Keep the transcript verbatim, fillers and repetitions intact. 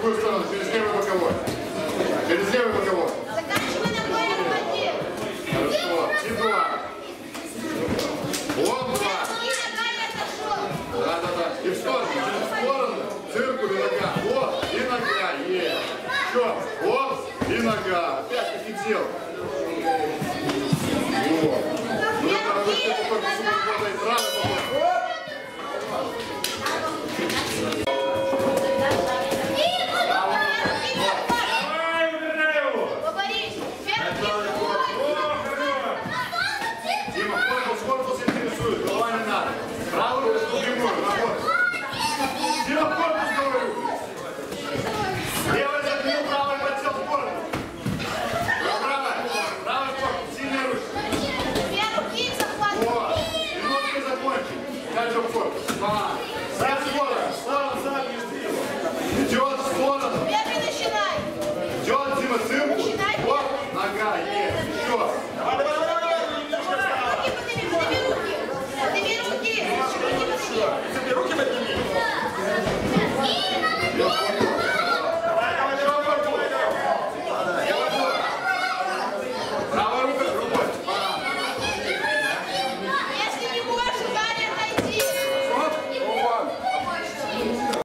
другую сторону, через левый боковой. Через левый боковой. Заканчивай ногой, отходи. Хорошо. И два. Вот два. Да, да, да. И в сторону, через сторону. Циркуль и нога. Вот. И нога. Есть. Еще. Вот. И нога. Опять как и делал. Вот. Ну, это разрешите только сумасбода и правый поход. Идет в сторону. Первый начинай. Идет, Дима, циркуль. Вот, нога, есть. Еще. Давай, давай, давай, давай. Руки подними, подними руки. Подними руки. Руки подними. Руки подними.